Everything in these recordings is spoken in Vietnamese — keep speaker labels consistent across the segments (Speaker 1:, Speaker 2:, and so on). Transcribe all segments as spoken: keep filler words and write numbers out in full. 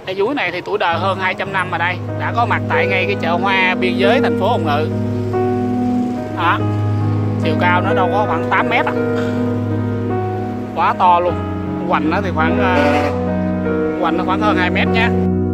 Speaker 1: Cây dúi này thì tuổi đời hơn hai trăm năm rồi đây, đã có mặt tại ngay cái chợ hoa biên giới thành phố Hồng Ngự. Đó, chiều cao nó đâu có khoảng tám mét à. Quá to luôn. Hoành nó thì khoảng uh, hoành nó khoảng hơn hai mét nha.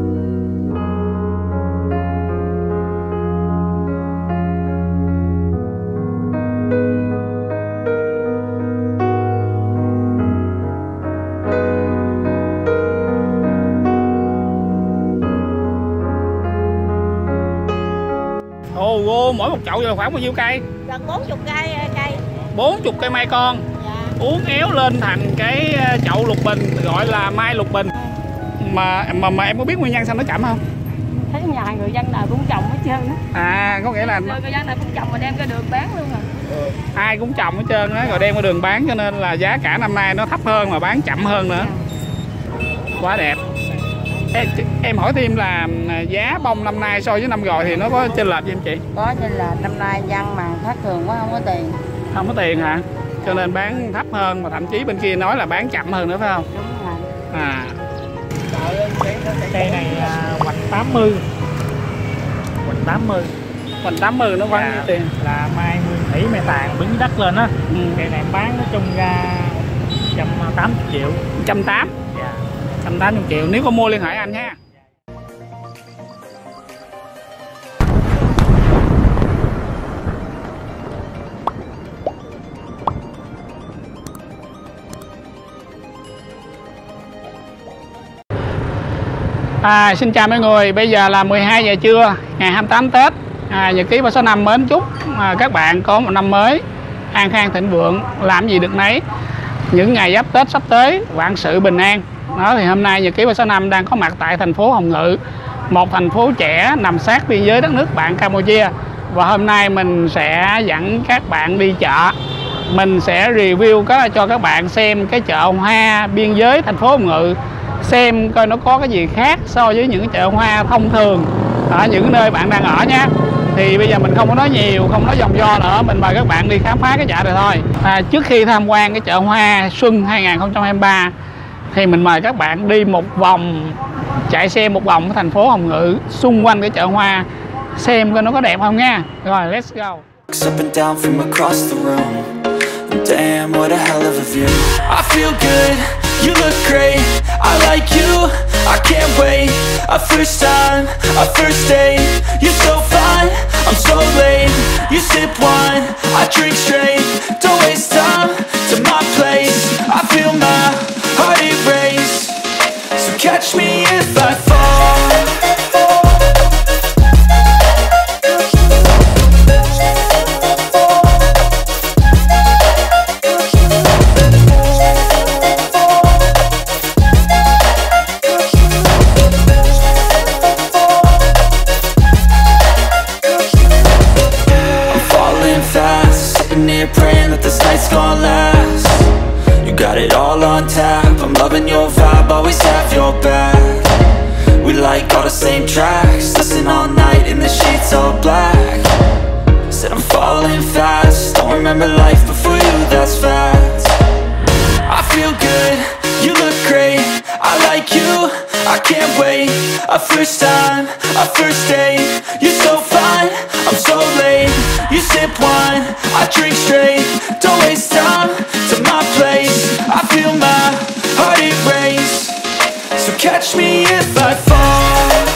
Speaker 1: Ồ, oh, mỗi một chậu là khoảng bao nhiêu cây?
Speaker 2: Gần bốn mươi cây cây.
Speaker 1: bốn mươi cây mai con.
Speaker 2: Dạ.
Speaker 1: Uốn éo lên thành cái chậu lục bình gọi là mai lục bình. Mà mà mà em có biết nguyên nhân sao nó chậm không?
Speaker 2: Thấy nhà người dân nào cũng trồng hết trơn á.
Speaker 1: À, có nghĩa là
Speaker 2: người dân nào cũng trồng mà đem cái đường bán luôn à.
Speaker 1: Ừ. Ai cũng trồng hết trơn á, rồi đem qua đường bán, cho nên là giá cả năm nay nó thấp hơn mà bán chậm hơn nữa. Quá đẹp. Em, em hỏi thêm là giá bông năm nay so với năm rồi thì nó có chênh lệch gì em chị?
Speaker 2: Có, nên là năm nay dân mà thất thường quá, không có tiền.
Speaker 1: Không có tiền hả? Cho nên bán thấp hơn, mà thậm chí bên kia nói là bán chậm hơn nữa phải không?
Speaker 2: Đúng rồi.
Speaker 1: À. Cây này hoành tám mươi. Hoành tám mươi. Hoành tám mươi nó khoảng nhiêu tiền?
Speaker 3: Là mai nguyên thủy mai tàn bứng đất lên á. Ừ. Cây này bán nói chung ra một trăm tám mươi triệu.
Speaker 1: một trăm tám mươi.
Speaker 3: Dạ.
Speaker 1: một trăm tám mươi triệu, nếu có mua liên hệ anh ha. À, xin chào mọi người, bây giờ là mười hai giờ trưa ngày hai mươi tám Tết. À, Nhật ký ba số năm mến chúc à, các bạn có một năm mới an khang thịnh vượng, làm gì được nấy. Những ngày giáp Tết sắp tới, vạn sự bình an. Đó, thì hôm nay Nhật ký ba số năm đang có mặt tại thành phố Hồng Ngự, một thành phố trẻ nằm sát biên giới đất nước bạn Campuchia. Và hôm nay mình sẽ dẫn các bạn đi chợ. Mình sẽ review có cho các bạn xem cái chợ hoa biên giới thành phố Hồng Ngự, xem coi nó có cái gì khác so với những chợ hoa thông thường ở những nơi bạn đang ở nhé. Thì bây giờ mình không có nói nhiều, không nói vòng vo nữa, mình mời các bạn đi khám phá cái chợ này thôi. À, trước khi tham quan cái chợ hoa xuân hai nghìn không trăm hai mươi ba thì mình mời các bạn đi một vòng, chạy xe một vòng của thành phố Hồng Ngự xung quanh cái chợ hoa, xem coi nó có đẹp không nha. Rồi, let's go.
Speaker 4: Up and down from across the room. Damn, what a hell of a view. I feel good, you look great. I like you, I can't wait. A first time, a first date. You're so fine, I'm so late. You sip wine, I drink straight. Don't waste time to my place. I feel my heart erase. So catch me if I fall. Praying that this night's gonna last. You got it all on tap. I'm loving your vibe, always have your back. We like all the same tracks. Listen all night in the sheets all black. Said I'm falling fast. Don't remember life before you, that's fact. I feel good, you look great. I like you, I can't wait. A first time, a first date. You're so fine, I'm so late. You sip wine, I drink straight. Don't waste time to my place. I feel my heart erase. So catch me if I fall.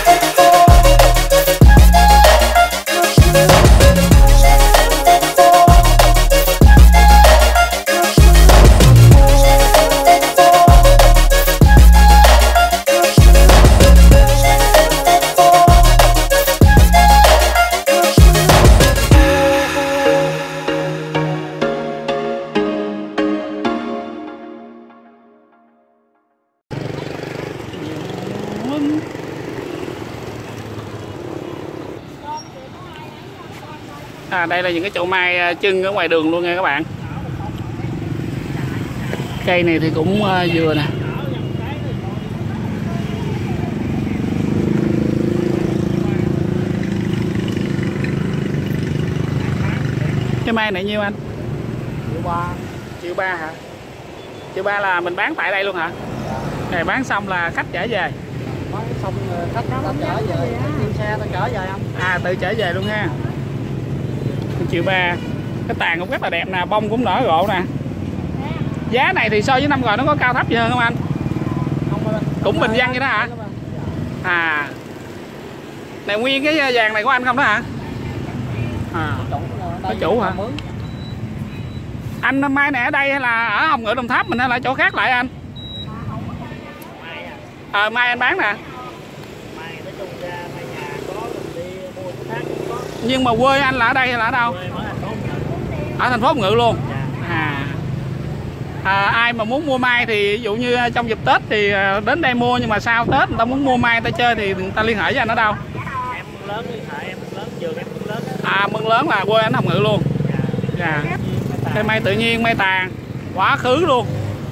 Speaker 1: À, đây là những cái chậu mai trưng ở ngoài đường luôn nha các bạn. Cây này thì cũng uh, vừa nè. Cái mai này nhiêu anh?
Speaker 3: Triệu ba.
Speaker 1: Triệu ba hả? Triệu ba là mình bán tại đây luôn hả? Này bán xong là khách trở về.
Speaker 3: xong khách ta trở về, kêu xe ta trở về không?
Speaker 1: À tự trở về luôn ha. một triệu ba. Cái tàn cũng rất là đẹp nè, bông cũng nở rộ nè. Giá này thì so với năm rồi nó có cao thấp gì hơn không anh?
Speaker 3: Không,
Speaker 1: cũng bình dân vậy đó hả? À. Này nguyên cái vàng này của anh không đó hả? À. Có chủ hả? Anh mai này ở đây hay là ở Hồng Ngự Đồng Tháp mình hay là chỗ khác lại anh? Ờ mai anh bán nè. Nhưng mà quê anh là ở đây hay là ở đâu? Ở thành phố Hồng Ngự luôn. À. À, ai mà muốn mua mai thì ví dụ như trong dịp Tết thì đến đây mua, nhưng mà sau Tết người ta muốn mua mai người ta chơi thì người ta liên hệ với anh ở đâu?
Speaker 3: Em Mương Lớn liên hệ em Mương Lớn, vườn em Mương Lớn.
Speaker 1: À Mương Lớn là quê anh Hồng Ngự luôn. Dạ. Cây mai tự nhiên, mai tàn, quá khứ luôn.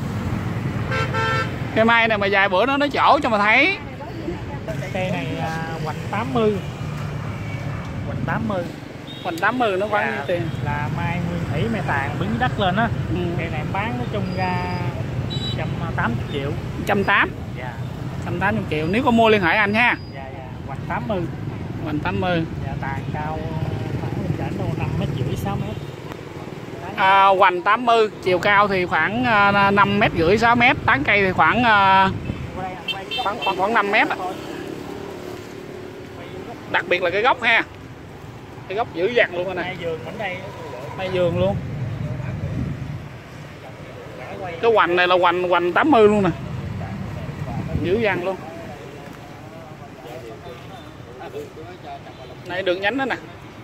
Speaker 1: Cây mai này mà vài bữa nó nó chỗ cho mà thấy.
Speaker 3: Cây này à, hoành tám mươi. Hoành tám mươi.
Speaker 1: Hoành tám mươi nó khoảng nhiêu tiền?
Speaker 3: Là mai nguyên thủy mai tàn bứng đất lên á. Ừ. Cây này em bán nói chung ra một trăm tám mươi triệu.
Speaker 1: một trăm tám mươi.
Speaker 3: Dạ.
Speaker 1: một trăm tám mươi triệu. Nếu có mua liên hệ anh ha.
Speaker 3: Dạ dạ, hoành tám mươi.
Speaker 1: Hoành tám mươi.
Speaker 3: Dạ tàn cao khoảng chảnh đâu năm mét rưỡi sáu mét.
Speaker 1: À, hoành tám mươi, chiều cao thì khoảng uh, năm mét rưỡi sáu mét, tán cây thì khoảng uh, khoảng khoảng, khoảng năm mét. Đặc biệt là cái gốc ha. Cái gốc dữ dằn luôn này. Mai vườn luôn. Cái hoành này là hoành hoành tám mươi luôn nè. Dữ dằn luôn. Này đường nhánh đó nè.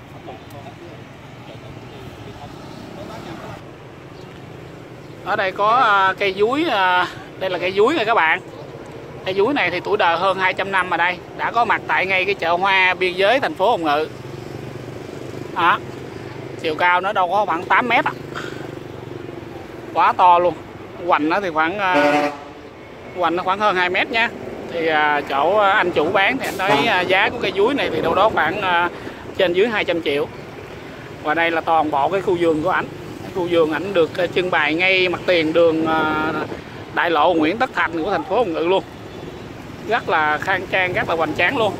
Speaker 1: Ở đây có uh, cây dúi, uh, đây là cây dúi nè các bạn. Cây dúi này thì tuổi đời hơn hai trăm năm ở đây, đã có mặt tại ngay cái chợ hoa biên giới thành phố Hồng Ngự. Đó. Chiều cao nó đâu có khoảng tám mét. Quá to luôn. Hoành nó thì khoảng uh, hoành nó khoảng hơn hai mét nha. Thì uh, chỗ anh chủ bán thì anh nói uh, giá của cây dúi này thì đâu đó khoảng uh, trên dưới hai trăm triệu. Và đây là toàn bộ cái khu vườn của ảnh. Khu vườn ảnh được trưng bày ngay mặt tiền đường đại lộ Nguyễn Tất Thành của thành phố Hồng Ngự luôn. Rất là khang trang, rất là hoành tráng luôn.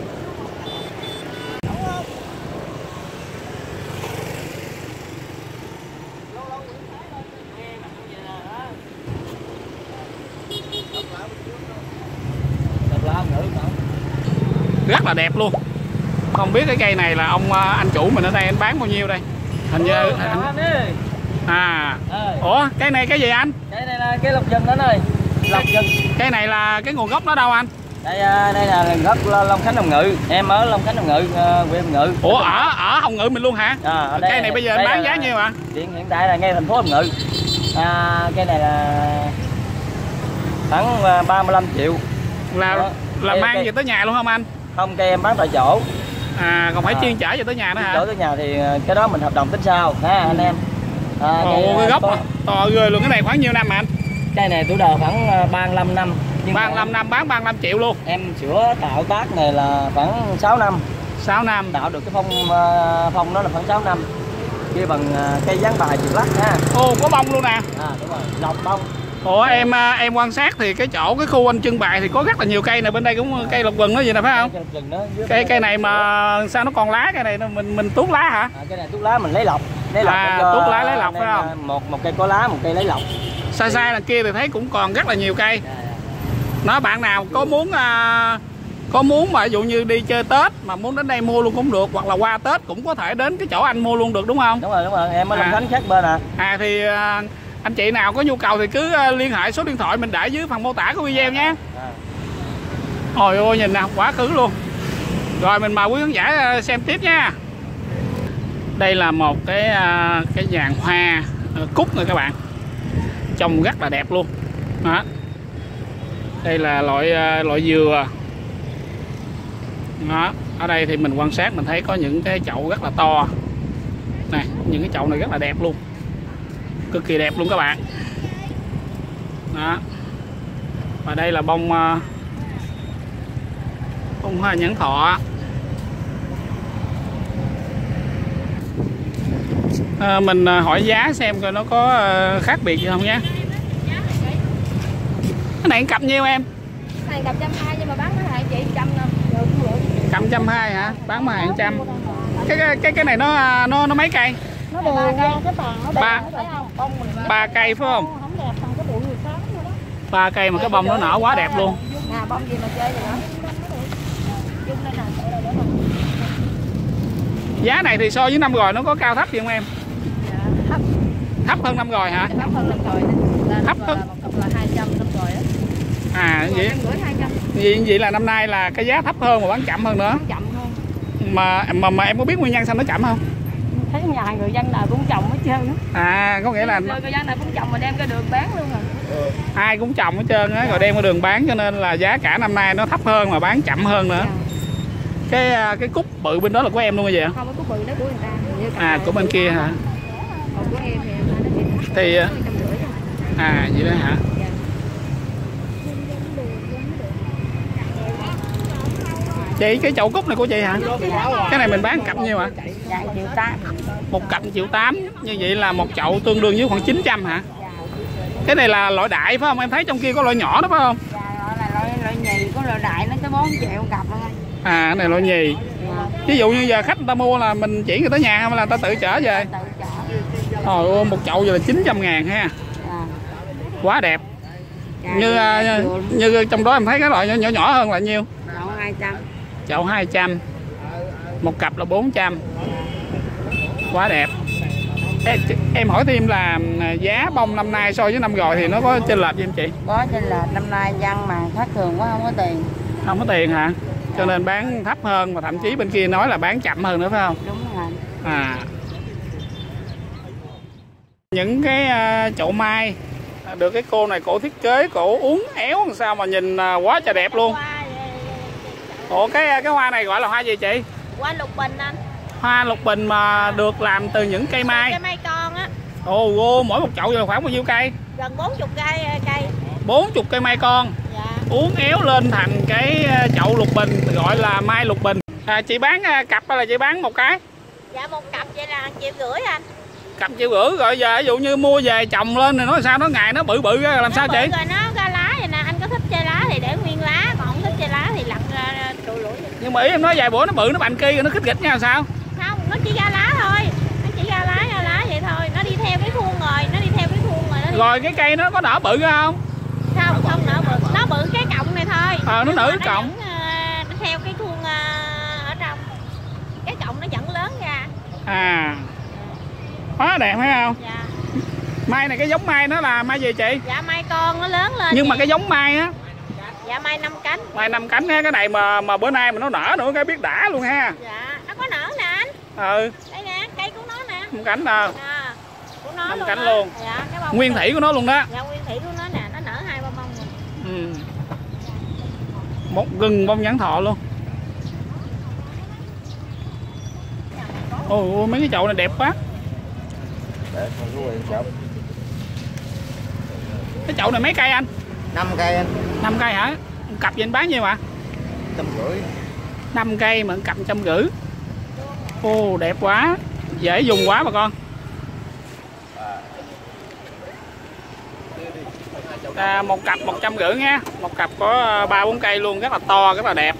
Speaker 1: Rất là đẹp luôn. Không biết cái cây này là ông anh chủ mình ở đây anh bán bao nhiêu đây? Hình như anh... À. Ủa cái này cái gì anh?
Speaker 5: Cái này là cái lộc vừng đó ơi. Lộc vừng.
Speaker 1: Cái này là cái nguồn gốc nó đâu anh?
Speaker 5: Đây đây là nguồn gốc Long Khánh Hồng Ngự. Em ở Long Khánh Hồng Ngự, huyện Hồng Ngự.
Speaker 1: Ủa ở ở Hồng Ngự mình luôn hả?
Speaker 5: À,
Speaker 1: cây này bây giờ anh bán giá nhiêu ạ?
Speaker 5: Hiện hiện tại là ngay thành phố Hồng Ngự. À, cái này là khoảng ba mươi lăm triệu.
Speaker 1: Là
Speaker 5: đó.
Speaker 1: Là
Speaker 5: cây,
Speaker 1: mang
Speaker 5: cây...
Speaker 1: về tới nhà luôn không anh?
Speaker 5: Không, cây em bán tại chỗ.
Speaker 1: À còn phải
Speaker 5: à,
Speaker 1: chuyên chở về tới nhà nữa hả?
Speaker 5: Chở tới nhà thì cái đó mình hợp đồng tính sau ha anh em.
Speaker 1: À, Ồ, cái, cái gốc có... to ghê luôn. Cái này khoảng nhiêu năm anh?
Speaker 5: Cây này tuổi đời khoảng ba mươi lăm năm.
Speaker 1: ba mươi lăm năm bán ba mươi lăm triệu luôn.
Speaker 5: Em sửa tạo tác này là khoảng sáu năm.
Speaker 1: sáu năm.
Speaker 5: Tạo được cái phong phong nó là khoảng sáu năm. Kia bằng cây dán bài chịu lắc ha.
Speaker 1: Ồ có bông luôn nè.
Speaker 5: À đúng rồi, lọc bông.
Speaker 1: Ủa em em quan sát thì cái chỗ cái khu anh trưng bày thì có rất là nhiều cây nè, bên đây cũng cây lộc vừng đó gì nè phải không? Cây cây này mà sao nó còn lá, cái này mình mình tuốt lá hả?
Speaker 5: À, cái này tuốt lá mình lấy lọc. Lấy lọc
Speaker 1: à, tuốt lá lấy lọc phải không?
Speaker 5: Một một cây có lá, một cây lấy lọc.
Speaker 1: Xa xa đằng kia thì thấy cũng còn rất là nhiều cây. Nói bạn nào có muốn uh, có muốn mà ví dụ như đi chơi Tết mà muốn đến đây mua luôn cũng được, hoặc là qua Tết cũng có thể đến cái chỗ anh mua luôn được đúng không?
Speaker 5: Đúng rồi, đúng rồi, em ở Long Khánh khác bên à.
Speaker 1: À thì uh, anh chị nào có nhu cầu thì cứ uh, liên hệ số điện thoại mình để dưới phần mô tả của video nhé. À. Ôi ôi nhìn nè, quá khứ luôn. Rồi mình mời quý khán giả uh, xem tiếp nha. Đây là một cái uh, cái vàng hoa uh, cúc rồi các bạn. Trông rất là đẹp luôn. Đó. Đây là loại uh, loại dừa. Đó. Ở đây thì mình quan sát mình thấy có những cái chậu rất là to. Này, những cái chậu này rất là đẹp luôn. Cực kỳ đẹp luôn các bạn. Đó. Và đây là bông uh, bông hoa nhẫn thọ. À, mình hỏi giá xem coi nó có uh, khác biệt gì không nhé. Cái này cặp nhiêu em?
Speaker 2: Cái này cặp trăm hai nhưng mà bán nó hại chị.
Speaker 1: trăm hai hả? Bán mà hàng trăm. Cái cái cái cái này nó nó nó mấy cây?
Speaker 2: Nó đều ba cây, cái tàn nó
Speaker 1: ba ba cây phải không?
Speaker 2: Không đẹp bằng cái bụi người sáng nữa đó.
Speaker 1: Ba cây mà cái bông nó nở quá đẹp luôn.
Speaker 2: Nè bông gì mà chơi vậy hả? Dung đây nè.
Speaker 1: Giá này thì so với năm rồi nó có cao thấp gì không em?
Speaker 2: Dạ, thấp.
Speaker 1: Thấp hơn năm rồi hả?
Speaker 2: Thấp hơn năm rồi.
Speaker 1: Thấp hơn.
Speaker 2: Một cặp là hai trăm năm rồi á.
Speaker 1: À vậy.
Speaker 2: hai trăm.
Speaker 1: Vậy vậy là năm nay là cái giá thấp hơn mà bán chậm hơn nữa.
Speaker 2: Chậm hơn.
Speaker 1: Mà mà mà em có biết nguyên nhân sao nó chậm không?
Speaker 2: Thấy nhà người dân nào cũng trồng hết trơn á.
Speaker 1: À có nghĩa là
Speaker 2: người dân nào cũng trồng mà đem cái đường bán luôn rồi.
Speaker 1: ai cũng trồng hết trơn á rồi đem qua đường bán, cho nên là giá cả năm nay nó thấp hơn mà bán chậm hơn nữa. Cái cái cúc bự bên đó là của em luôn vậy hả?
Speaker 2: Không, cái cúc bự đó của người ta.
Speaker 1: À của bên kia hả?
Speaker 2: Còn của em thì
Speaker 1: Thì à vậy đó hả? Chị cái chậu cúc này của chị hả? Cái này mình bán cặp nhiêu hả?
Speaker 2: Dạ triệu tám.
Speaker 1: Một cặp triệu tám, như vậy là một chậu tương đương với khoảng chín trăm hả? Cái này là loại đại phải không? Em thấy trong kia có loại nhỏ đó phải không?
Speaker 2: Dạ, loại này loại, loại nhì, có loại đại nó tới bốn triệu cặp luôn.
Speaker 1: À cái này loại nhì. Ví dụ như giờ khách người ta mua là mình chỉ người tới nhà hay là người ta tự chở về?
Speaker 2: Tự chở.
Speaker 1: Trời ơi, một chậu giờ là chín trăm ngàn ha.
Speaker 2: À.
Speaker 1: Quá đẹp.
Speaker 2: Dạ,
Speaker 1: Như, như như trong đó em thấy cái loại nhỏ nhỏ, nhỏ hơn là nhiêu?
Speaker 2: Chậu hai trăm.
Speaker 1: Chậu hai trăm. Một cặp là bốn trăm. Quá đẹp. Em, em hỏi thêm là giá bông năm nay so với năm rồi thì nó có chênh lệch gì em chị?
Speaker 2: Có chênh lệch, năm nay dân mà thất thường quá không có tiền.
Speaker 1: Không có tiền hả? Cho nên bán thấp hơn, và thậm chí bên kia nói là bán chậm hơn nữa phải không?
Speaker 2: Đúng rồi.
Speaker 1: À. Những cái uh, chậu mai được cái cô này cổ thiết kế, cổ uốn éo làm sao mà nhìn uh, quá trời đẹp luôn. Ủa cái cái hoa này gọi là hoa gì chị?
Speaker 2: Hoa lục bình anh.
Speaker 1: Hoa lục bình mà được làm từ những cây mai.
Speaker 2: Cây mai con á.
Speaker 1: Ồ, oh, mỗi một chậu là khoảng bao nhiêu cây?
Speaker 2: Gần bốn mươi cây cây.
Speaker 1: bốn mươi cây mai con.
Speaker 2: Dạ.
Speaker 1: Uốn éo lên thành cái chậu lục bình gọi là mai lục bình. À, chị bán cặp hay là chị bán một cái?
Speaker 2: Dạ một cặp vậy là triệu rưỡi anh.
Speaker 1: Cặp triệu rưỡi rồi giờ ví dụ như mua về trồng lên thì nói sao nó ngày nó bự bự ra làm
Speaker 2: nó
Speaker 1: sao
Speaker 2: bự
Speaker 1: chị?
Speaker 2: Rồi nó ra lá vậy nè, anh có thích chơi lá thì để nguyên lá, còn không thích chơi lá thì lặt ra trụ lũi.
Speaker 1: Nhưng mà ý em nói vài bữa nó bự nó bành kia rồi nó khích gịch nhau sao?
Speaker 2: Không, nó chỉ ra lá thôi. Nó chỉ ra lá ra lá vậy thôi, nó đi theo cái khuôn rồi, nó đi theo cái khuôn rồi. Nó đi...
Speaker 1: Rồi cái cây nó có nở bự ra không?
Speaker 2: Không, không nở bự, nó bự cái cọng này thôi.
Speaker 1: Ờ nó nở cái cọng.
Speaker 2: Vẫn, uh, theo cái khuôn uh, ở trong. Cái cọng nó vẫn lớn ra.
Speaker 1: À. Quá đẹp phải không?
Speaker 2: Dạ.
Speaker 1: Mai này cái giống mai nó là mai gì chị?
Speaker 2: Dạ mai con nó lớn lên.
Speaker 1: Nhưng
Speaker 2: vậy.
Speaker 1: mà cái giống mai á.
Speaker 2: Dạ mai năm cánh.
Speaker 1: Mai năm cánh ha, cái này mà mà bữa nay mà nó nở nữa cái biết đã luôn ha.
Speaker 2: Dạ, nó có nở nè anh.
Speaker 1: Ừ.
Speaker 2: Đây nè, cây của nó nè.
Speaker 1: Năm cánh đâu?
Speaker 2: À, của nó
Speaker 1: Năm
Speaker 2: luôn
Speaker 1: cánh
Speaker 2: đó.
Speaker 1: luôn.
Speaker 2: Dạ, cái bông
Speaker 1: Nguyên thủy của nó luôn đó.
Speaker 2: Dạ nguyên thủy của nó nè, nó nở hai ba bông rồi.
Speaker 1: Ừ. Một gừng bông nhãn thọ luôn. Ôi mấy cái chậu này đẹp quá. Cái chậu này mấy cây anh?
Speaker 5: năm cây anh.
Speaker 1: năm cây hả? Cặp gì anh bán nhiêu ạ?
Speaker 5: Trăm rưỡi.
Speaker 1: năm cây mà cặp trăm rưỡi. Ô đẹp quá. Dễ dùng quá bà con. À, một cặp một trăm rưỡi nha. Một cặp có ba bốn cây luôn, rất là to, rất là đẹp.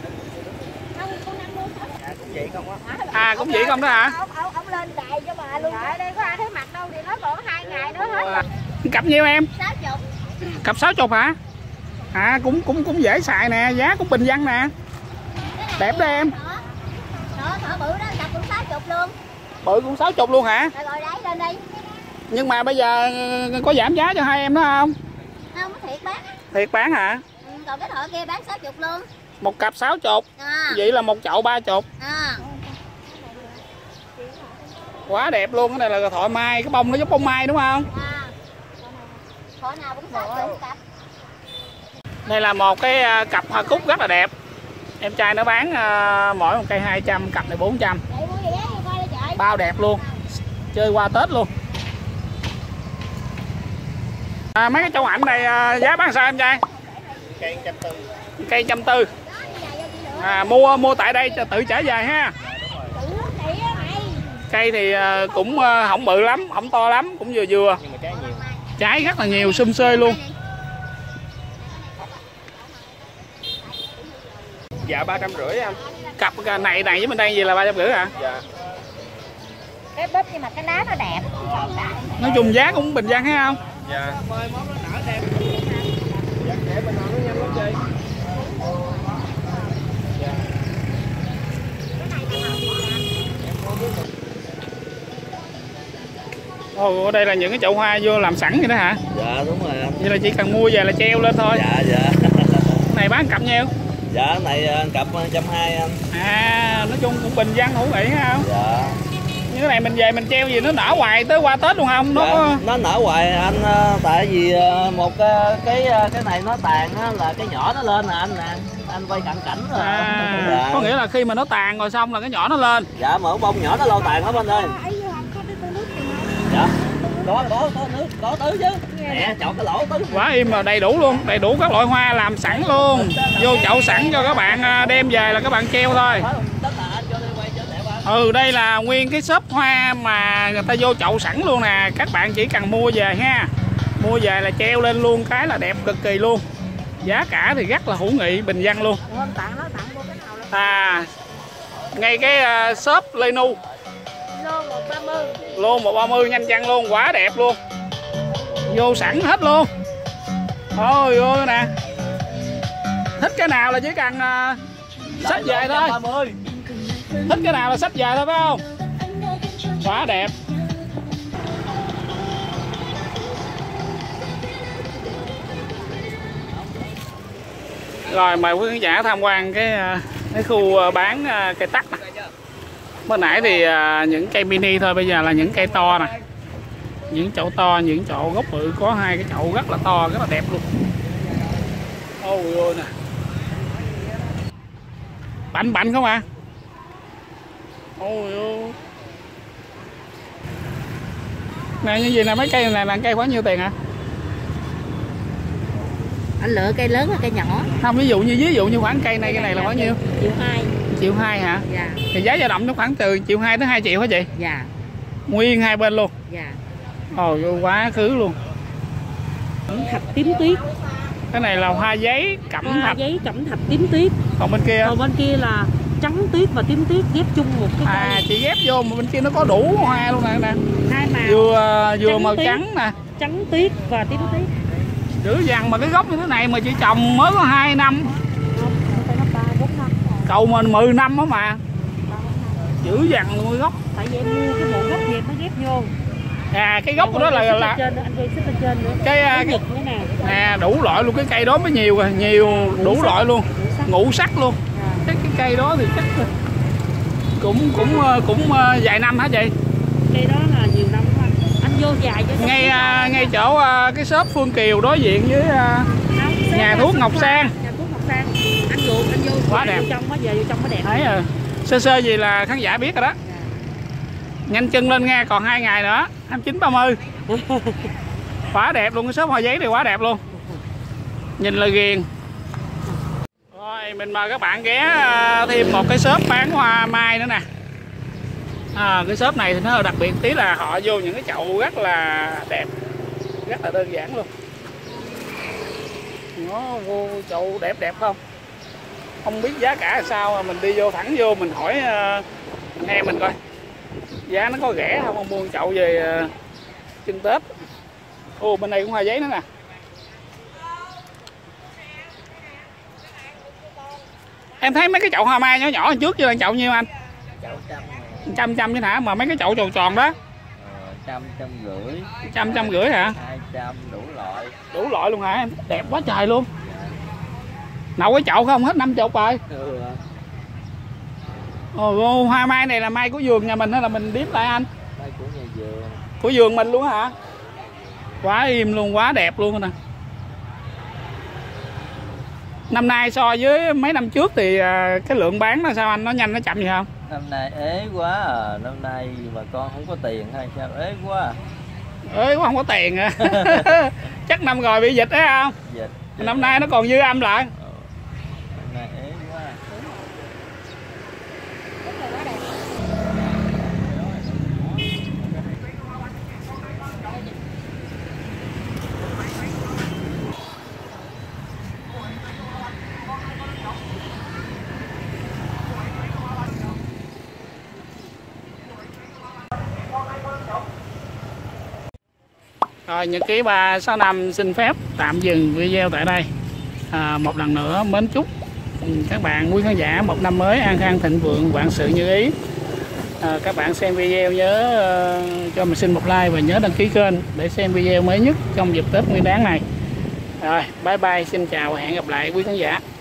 Speaker 1: À cũng vậy không đó hả?
Speaker 2: Ông, ông, ông lên đài cho bà luôn. Dạ, đây có ai thấy mặt đâu thì nói còn hai ngày nữa hết.
Speaker 1: Cặp nhiêu em?
Speaker 2: Sáu chục.
Speaker 1: Cặp sáu chục hả? À cũng cũng cũng dễ xài nè, giá cũng bình dân nè. Đẹp đó em.
Speaker 2: Đó, thợ bự đó, cặp cũng sáu chục luôn.
Speaker 1: Bự cũng sáu chục luôn hả?
Speaker 2: Rồi, rồi đấy lên đi.
Speaker 1: Nhưng mà bây giờ có giảm giá cho hai em đó không?
Speaker 2: Không, thiệt bán.
Speaker 1: Thiệt bán hả?
Speaker 2: Ừ, còn cái thợ kia bán sáu chục luôn.
Speaker 1: Một cặp sáu chục.
Speaker 2: À.
Speaker 1: Vậy là một chậu ba chục.
Speaker 2: À.
Speaker 1: Quá đẹp luôn, cái này là thoại mai, cái bông nó giống bông mai đúng không?
Speaker 2: À. Thợ nào cũng sáu chục cặp.
Speaker 1: Đây là một cái cặp hoa cúc rất là đẹp. Em trai nó bán uh, mỗi một cây hai trăm, cặp này bốn trăm. Bao đẹp luôn. Chơi qua Tết luôn. À, mấy cái châu hạnh này uh, giá bán sao em trai?
Speaker 5: Cây trăm tư.
Speaker 1: Cây trăm tư. À, mua mua tại đây cho tự trả về ha. Cây thì uh, cũng uh, không bự lắm, không to lắm, cũng vừa vừa.
Speaker 5: Nhưng mà trái nhiều.
Speaker 1: Trái rất là nhiều, sum xê luôn.
Speaker 6: Dạ ba trăm rưỡi anh.
Speaker 1: Cặp này này với bên đây gì là ba trăm rưỡi hả?
Speaker 6: Dạ.
Speaker 2: Cái bếp nhưng mà cái lá nó đẹp.
Speaker 1: Nói chung giá cũng bình dân thấy không?
Speaker 6: Dạ. Mời món nó nở đẹp. Dạ để bên nào nó nhanh lắm chị. Dạ.
Speaker 1: Ồ, đây là những cái chậu hoa vô làm sẵn vậy đó hả?
Speaker 5: Dạ đúng rồi anh.
Speaker 1: Vậy là chỉ cần mua về là treo lên thôi.
Speaker 5: Dạ dạ.
Speaker 1: Này bán cặp nhiêu?
Speaker 5: Dạ cái này anh cặp một trăm hai mươi anh.
Speaker 1: À, nói chung cũng bình dân hữu nghị phải không?
Speaker 5: Dạ.
Speaker 1: Như cái này mình về mình treo gì nó nở hoài tới qua Tết luôn không? Nó
Speaker 5: Dạ,
Speaker 1: có...
Speaker 5: nó nở hoài anh, tại vì một cái cái này nó tàn là cái nhỏ nó lên nè anh nè. Anh quay cận cảnh rồi.
Speaker 1: À,
Speaker 5: dạ.
Speaker 1: có nghĩa là khi mà nó tàn rồi xong là cái nhỏ nó lên.
Speaker 5: Dạ mở bông nhỏ nó lâu tàn lắm anh ơi. Dạ. Có có có nước, có tứ chứ. Nè, chọn cái lỗ tứ.
Speaker 1: Quá im mà đầy đủ luôn, đầy đủ các loại hoa làm sẵn luôn. Vô chậu sẵn cho các bạn đem về là các bạn treo thôi. Ừ, đây là nguyên cái shop hoa mà người ta vô chậu sẵn luôn nè. Các bạn chỉ cần mua về ha. Mua về là treo lên luôn cái là đẹp cực kỳ luôn. Giá cả thì rất là hữu nghị, bình dân luôn. À, ngay cái uh, shop Lê Nu.
Speaker 2: Lô một ba mươi.
Speaker 1: Lô một ba mươi nhanh chăng luôn, quá đẹp luôn. Vô sẵn hết luôn. Ôi ôi nè. Thích cái nào là chỉ cần uh, xách về thôi. Thích cái nào là xách về thôi phải không? Quá đẹp. Rồi mời quý khán giả tham quan cái cái khu bán cây tắc này. Mới nãy thì những cây mini thôi, bây giờ là những cây to nè. Những chậu to, những chậu gốc bự, có hai cái chậu rất là to, rất là đẹp luôn. Ôi ôi nè. Bạnh bạnh không à? Ôi ôi. Nè như gì nè, mấy cây này là cây khoảng nhiêu tiền hả?
Speaker 2: Anh lựa cây lớn hay cây nhỏ?
Speaker 1: Không, ví dụ như ví dụ như khoảng cây này, cây này là khoảng nhiêu?
Speaker 2: Triệu hai.
Speaker 1: Triệu hai hả?
Speaker 2: Dạ.
Speaker 1: Thì giá dao động nó khoảng từ triệu hai tới hai triệu hả chị?
Speaker 2: Dạ.
Speaker 1: Nguyên hai bên luôn.
Speaker 2: Dạ.
Speaker 1: Ồ, vô quá khứ luôn.
Speaker 2: Cẩm thạch tím tuyết.
Speaker 1: Cái này là hoa giấy cẩm
Speaker 2: Hoa
Speaker 1: thạch.
Speaker 2: giấy cẩm thạch tím tuyết.
Speaker 1: Còn bên kia?
Speaker 2: Còn bên kia là trắng tuyết và tím tuyết ghép chung một cái cây.
Speaker 1: À, chị ghép vô mà bên kia nó có đủ hoa luôn nè nè.
Speaker 2: Hai màu.
Speaker 1: Vừa vừa
Speaker 2: Trắng
Speaker 1: màu
Speaker 2: tuyết.
Speaker 1: trắng nè.
Speaker 2: Trắng tuyết và tím tuyết.
Speaker 1: Dữ dằn mà cái gốc như thế này mà chị trồng mới có hai năm. Cầu mình mười năm đó mà. Dữ dằn luôn cái gốc.
Speaker 2: Tại vì em mua cái bộ gốc thì em mới ghép vô.
Speaker 1: À, cái gốc của đó là là
Speaker 2: trên, anh quay xích lên trên nữa.
Speaker 1: cái cái
Speaker 2: nhật nữa nè.
Speaker 1: Nè, đủ loại luôn, cái cây đó mới nhiều rồi, nhiều đủ loại luôn. Ngũ sắc luôn. Cái cái cây đó thì chắc cũng cũng cũng vài năm hả chị?
Speaker 2: Cây đó là nhiều năm anh. Anh vô dài cho
Speaker 1: ngay ngay chỗ cái shop Phương Kiều đối diện với nhà thuốc Ngọc Sang.
Speaker 2: Nhà thuốc Ngọc Sang. Anh vô anh vô
Speaker 1: quá đẹp.
Speaker 2: Vô trong mới về vô trong mới đẹp.
Speaker 1: Thấy rồi. Sơ sơ gì là khán giả biết rồi đó. Nhanh chân lên nghe, còn hai ngày nữa, hai mươi chín ba mươi. Quá đẹp luôn, cái shop hoa giấy này quá đẹp luôn. Nhìn là ghiền. Rồi mình mời các bạn ghé thêm một cái shop bán hoa mai nữa nè. À, cái shop này thì nó đặc biệt tí là họ vô những cái chậu rất là đẹp, rất là đơn giản luôn. Nó vô chậu đẹp đẹp không? Không biết giá cả là sao mà mình đi vô thẳng vô mình hỏi uh, anh em mình coi giá nó có rẻ không, không mua chậu về uh, chân Tết. Ô, bên đây cũng hoa giấy nữa nè. Em thấy mấy cái chậu hoa mai nhỏ nhỏ trước chứ là chậu nhiêu anh?
Speaker 5: Chậu trăm.
Speaker 1: Trăm trăm chứ hả? Mà mấy cái chậu tròn tròn đó?
Speaker 5: Ờ, trăm trăm rưỡi.
Speaker 1: Trăm trăm rưỡi hả?
Speaker 5: Hai trăm đủ loại.
Speaker 1: Đủ loại luôn hả em? Đẹp quá trời luôn. Nậu cái chậu không hết năm chục rồi.
Speaker 5: Ừ.
Speaker 1: Ồ, hoa mai này là mai của vườn nhà mình hay là mình điếm lại anh?
Speaker 5: Mai của nhà vườn.
Speaker 1: Của vườn mình luôn hả? Quá im luôn, quá đẹp luôn nè. Năm nay so với mấy năm trước thì cái lượng bán nó sao anh? Nó nhanh nó chậm gì không?
Speaker 5: Năm nay ế quá à, năm nay mà con không có tiền hay sao ế quá à.
Speaker 1: Ê, quá không có tiền à. Chắc năm rồi bị dịch đấy không?
Speaker 5: Dịch.
Speaker 1: Năm nay nó còn dư âm lại.
Speaker 5: Ừ. Năm nay ế quá à.
Speaker 1: Rồi nhật ký ba sáu năm xin phép tạm dừng video tại đây. À, một lần nữa mến chúc các bạn quý khán giả một năm mới an khang thịnh vượng, vạn sự như ý. À, các bạn xem video nhớ uh, cho mình xin một like và nhớ đăng ký kênh để xem video mới nhất trong dịp Tết Nguyên Đán này. Rồi bye bye, xin chào và hẹn gặp lại quý khán giả.